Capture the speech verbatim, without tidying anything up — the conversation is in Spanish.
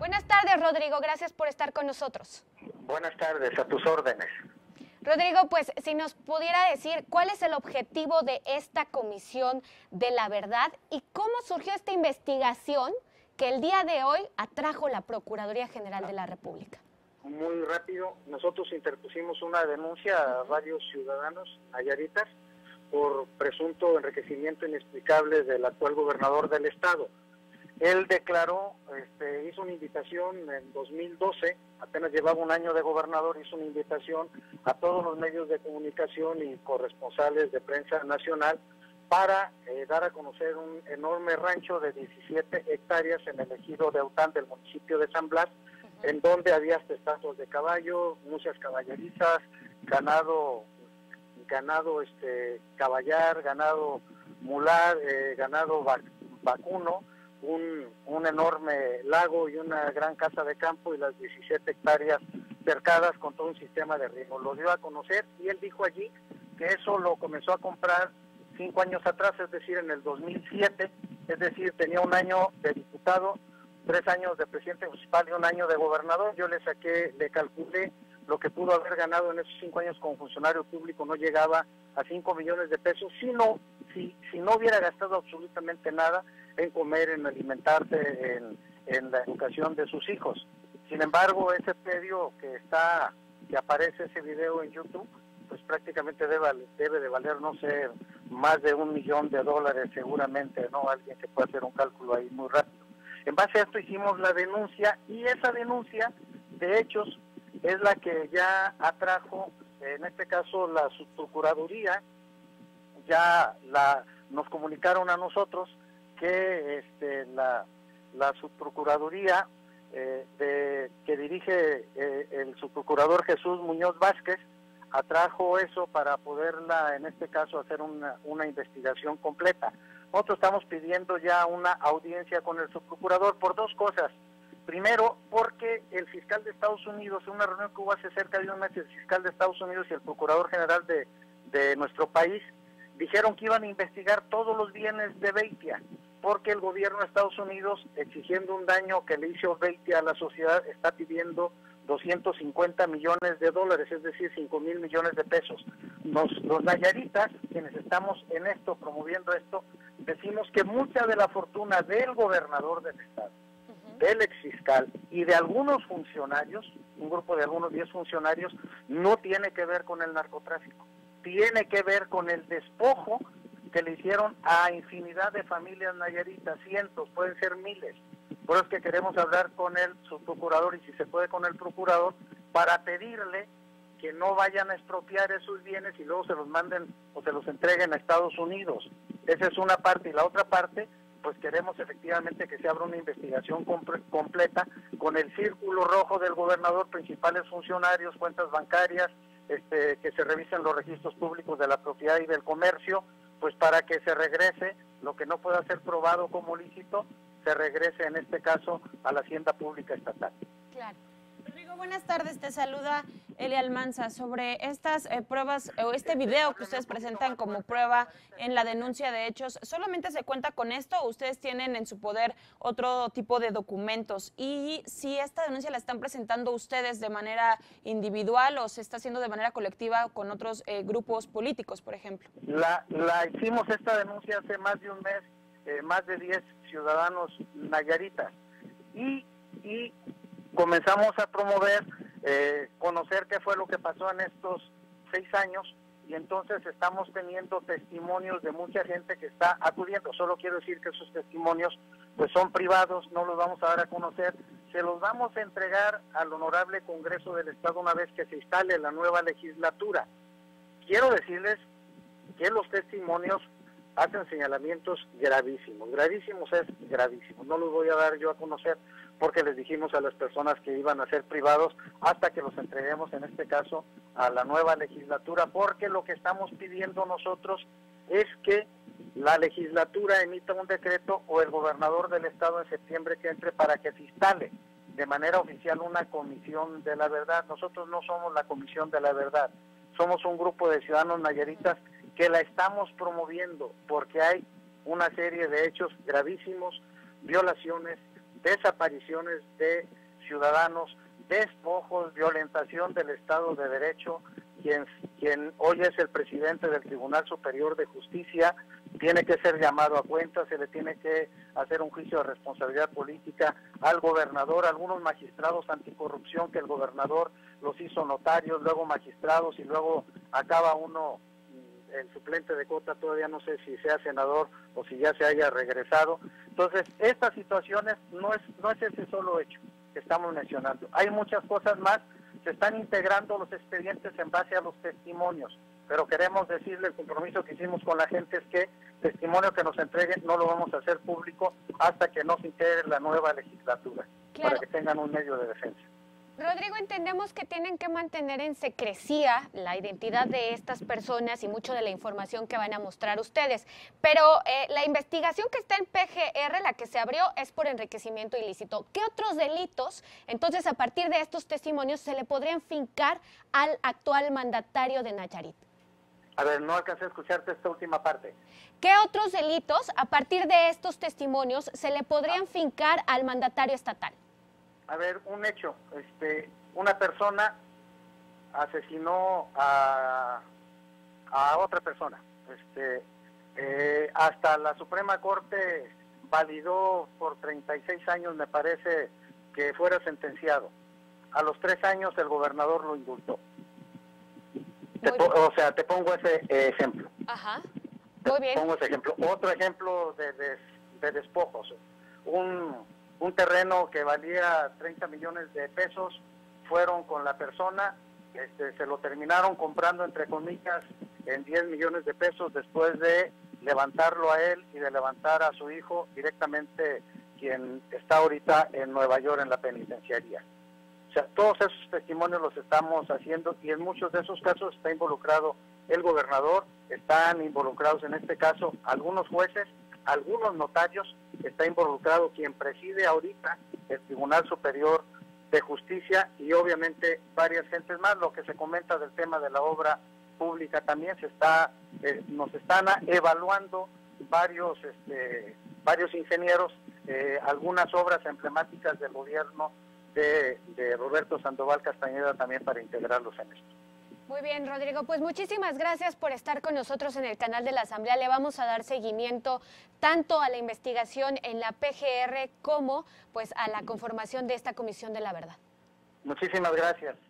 Buenas tardes, Rodrigo. Gracias por estar con nosotros. Buenas tardes, a tus órdenes. Rodrigo, pues si nos pudiera decir cuál es el objetivo de esta Comisión de la Verdad y cómo surgió esta investigación que el día de hoy atrajo la Procuraduría General de la República. Muy rápido, nosotros interpusimos una denuncia a varios ciudadanos nayaritas por presunto enriquecimiento inexplicable del actual gobernador del estado. Él declaró, este, hizo una invitación en dos mil doce, apenas llevaba un año de gobernador, hizo una invitación a todos los medios de comunicación y corresponsales de prensa nacional para eh, dar a conocer un enorme rancho de diecisiete hectáreas en el ejido de Aután del municipio de San Blas, uh-huh. en donde había hasta estatuas de caballo, muchas caballerizas, ganado, ganado este caballar, ganado mular, eh, ganado vac vacuno, Un, un enorme lago y una gran casa de campo y las diecisiete hectáreas cercadas con todo un sistema de riego. Lo dio a conocer y él dijo allí que eso lo comenzó a comprar cinco años atrás, es decir, en el dos mil siete, es decir, tenía un año de diputado, tres años de presidente municipal y un año de gobernador. Yo le saqué, le calculé lo que pudo haber ganado en esos cinco años como funcionario público, no llegaba a cinco millones de pesos, sino si, si no hubiera gastado absolutamente nada en comer, en alimentarse, en, en la educación de sus hijos. Sin embargo, ese predio que está, que aparece ese video en YouTube, pues prácticamente debe, debe de valer, no sé, más de un millón de dólares seguramente, ¿no? Alguien que puede hacer un cálculo ahí muy rápido. En base a esto hicimos la denuncia y esa denuncia de hechos es la que ya atrajo, en este caso la subprocuraduría, ya la, nos comunicaron a nosotros que este, la, la subprocuraduría eh, de, que dirige eh, el subprocurador Jesús Muñoz Vázquez atrajo eso para poderla, en este caso, hacer una, una investigación completa. Nosotros estamos pidiendo ya una audiencia con el subprocurador por dos cosas. Primero, porque el fiscal de Estados Unidos, en una reunión que hubo hace cerca de un mes, el fiscal de Estados Unidos y el procurador general de, de nuestro país dijeron que iban a investigar todos los bienes de Beitia, porque el gobierno de Estados Unidos, exigiendo un daño que le hizo Beitia a la sociedad, está pidiendo doscientos cincuenta millones de dólares, es decir, cinco mil millones de pesos. Nos, los nayaritas, quienes estamos en esto, promoviendo esto, decimos que mucha de la fortuna del gobernador del estado, uh-huh. del exfiscal y de algunos funcionarios, un grupo de algunos diez funcionarios, no tiene que ver con el narcotráfico, tiene que ver con el despojo que le hicieron a infinidad de familias nayaritas, cientos, pueden ser miles. Por eso es que queremos hablar con el subprocurador y si se puede con el procurador para pedirle que no vayan a expropiar esos bienes y luego se los manden o se los entreguen a Estados Unidos. Esa es una parte y la otra parte, pues queremos efectivamente que se abra una investigación comp- completa con el círculo rojo del gobernador, principales funcionarios, cuentas bancarias, este, que se revisen los registros públicos de la propiedad y del comercio, pues para que se regrese lo que no pueda ser probado como lícito, se regrese en este caso a la hacienda pública estatal. Claro. Rodrigo, buenas tardes, te saluda Eli Almanza. Sobre estas eh, pruebas o este video que ustedes presentan como prueba en la denuncia de hechos, ¿solamente se cuenta con esto o ustedes tienen en su poder otro tipo de documentos? Y si esta denuncia la están presentando ustedes de manera individual o se está haciendo de manera colectiva con otros eh, grupos políticos, por ejemplo. La, la hicimos esta denuncia hace más de un mes, eh, más de diez ciudadanos nayaritas y, y comenzamos a promover, eh, conocer qué fue lo que pasó en estos seis años y entonces estamos teniendo testimonios de mucha gente que está acudiendo. Solo quiero decir que esos testimonios pues son privados, no los vamos a dar a conocer, se los vamos a entregar al Honorable Congreso del Estado una vez que se instale la nueva legislatura. Quiero decirles que los testimonios hacen señalamientos gravísimos, gravísimos es gravísimo, no los voy a dar yo a conocer porque les dijimos a las personas que iban a ser privados hasta que los entreguemos en este caso a la nueva legislatura, porque lo que estamos pidiendo nosotros es que la legislatura emita un decreto o el gobernador del estado en septiembre que entre para que se instale de manera oficial una comisión de la verdad. Nosotros no somos la comisión de la verdad, somos un grupo de ciudadanos nayaritas que la estamos promoviendo porque hay una serie de hechos gravísimos, violaciones, desapariciones de ciudadanos, despojos, violentación del Estado de Derecho. Quien, quien hoy es el presidente del Tribunal Superior de Justicia tiene que ser llamado a cuenta, se le tiene que hacer un juicio de responsabilidad política al gobernador, algunos magistrados anticorrupción que el gobernador los hizo notarios, luego magistrados y luego acaba uno, el suplente de Cota, todavía no sé si sea senador o si ya se haya regresado. Entonces, estas situaciones no es, no es ese solo hecho que estamos mencionando. Hay muchas cosas más. Se están integrando los expedientes en base a los testimonios, pero queremos decirle, el compromiso que hicimos con la gente es que testimonio que nos entreguen no lo vamos a hacer público hasta que no se integre la nueva legislatura, claro, para que tengan un medio de defensa. Rodrigo, entendemos que tienen que mantener en secrecía la identidad de estas personas y mucho de la información que van a mostrar ustedes, pero eh, la investigación que está en P G R, la que se abrió, es por enriquecimiento ilícito. ¿Qué otros delitos, entonces, a partir de estos testimonios, se le podrían fincar al actual mandatario de Nayarit? A ver, no alcancé a escucharte esta última parte. ¿Qué otros delitos, a partir de estos testimonios, se le podrían fincar al mandatario estatal? A ver, un hecho, este, una persona asesinó a, a otra persona, este, eh, hasta la Suprema Corte validó por treinta y seis años, me parece, que fuera sentenciado. A los tres años el gobernador lo indultó. Te, o sea, te pongo ese eh, ejemplo. Ajá. Muy bien. Te pongo ese ejemplo. Otro ejemplo de, de, de despojos. Un... Un terreno que valía treinta millones de pesos, fueron con la persona, este, se lo terminaron comprando, entre comillas, en diez millones de pesos, después de levantarlo a él y de levantar a su hijo, directamente quien está ahorita en Nueva York en la penitenciaría. O sea, todos esos testimonios los estamos haciendo y en muchos de esos casos está involucrado el gobernador, están involucrados en este caso algunos jueces, algunos notarios, está involucrado quien preside ahorita el Tribunal Superior de Justicia y obviamente varias gentes más. Lo que se comenta del tema de la obra pública también se está, eh, nos están evaluando varios, este, varios ingenieros, eh, algunas obras emblemáticas del gobierno de, de Roberto Sandoval Castañeda también para integrarlos en esto. Muy bien, Rodrigo, pues muchísimas gracias por estar con nosotros en el canal de la Asamblea. Le vamos a dar seguimiento tanto a la investigación en la P G R como pues a la conformación de esta Comisión de la Verdad. Muchísimas gracias.